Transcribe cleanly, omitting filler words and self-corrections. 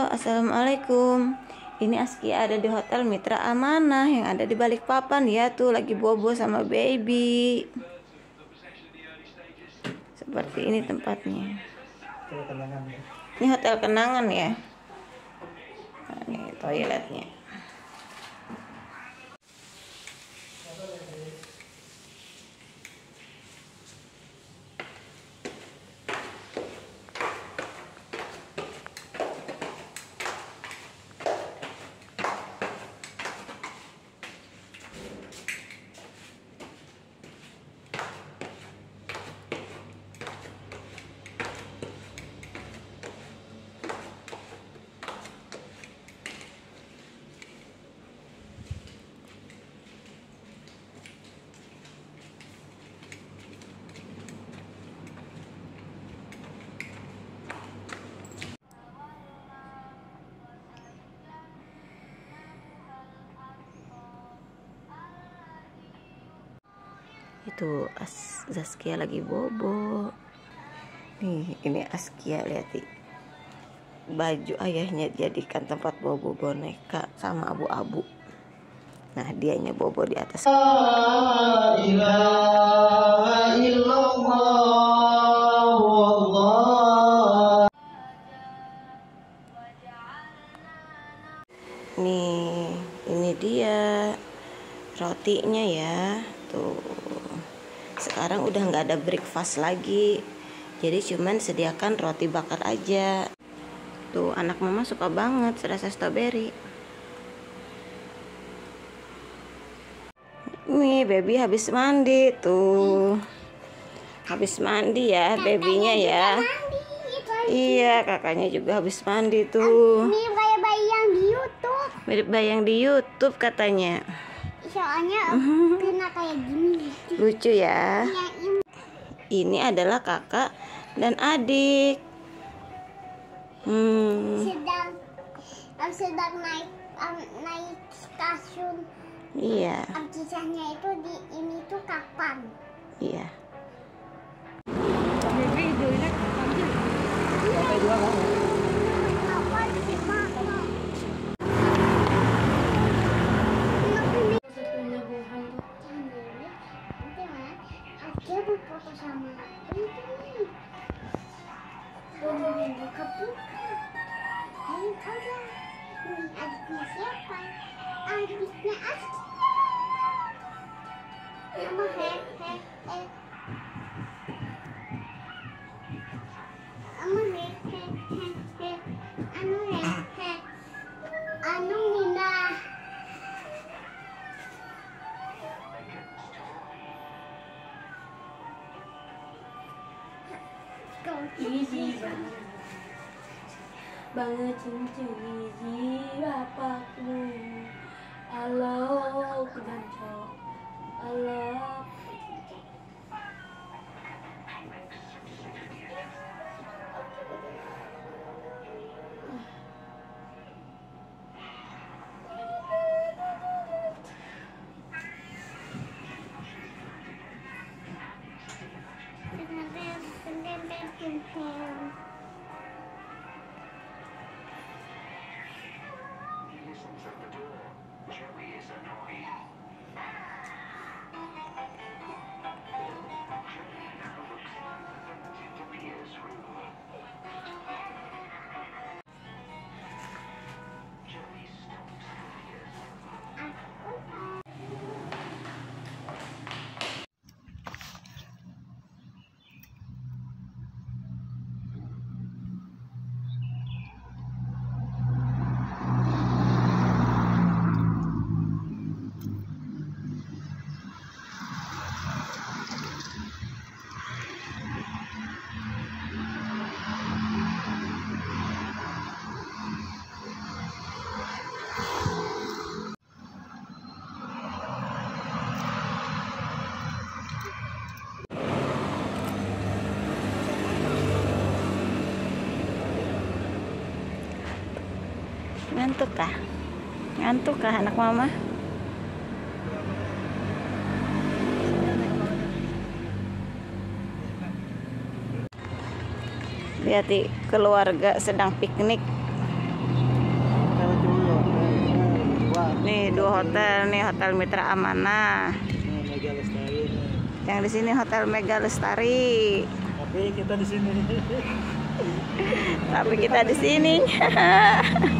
Assalamualaikum. Ini Askia ada di Hotel Mitra Amanah yang ada di Balikpapan ya, tuh lagi bobo sama baby. Seperti ini tempatnya. Ini hotel kenangan ya. Nah, ini toiletnya. Itu Zaskia lagi bobo. Nih, ini Askia, lihat nih. Baju ayahnya jadikan tempat bobo boneka sama abu-abu. Nah, dianya bobo di atas. La ilaha illallah. Nih, ini dia rotinya ya. Tuh. Sekarang udah nggak ada breakfast lagi, jadi cuman sediakan roti bakar aja. Tuh, anak mama suka banget rasa strawberry. Nih, baby habis mandi tuh. Habis mandi ya babynya ya. Iya, kakaknya juga habis mandi tuh. Mirip kayak bayi yang di YouTube. Mirip bayi yang di YouTube katanya. Soalnya pernah kayak gini. Lucu ya. Ini adalah kakak dan adik. Sedang naik stasiun. Iya. Kisahnya itu di ini tuh kapan? Iya. Kapan sih mama? Dia berfoto sama ini. Ngomongin buka. Ini ada. Ini adiknya siapa? Adiknya Askia. Nama Anu Nina. Gizi banget cincin gizi bapakmu. Allah kegancok Allah. Ngantuk kah? Ngantuk kah anak mama? Lihat keluarga sedang piknik. Nih dua hotel nih, Hotel Mitra Amanah. Mega Lestari. Yang di sini Hotel Mega Lestari. Tapi kita di sini. Tapi kita di sini.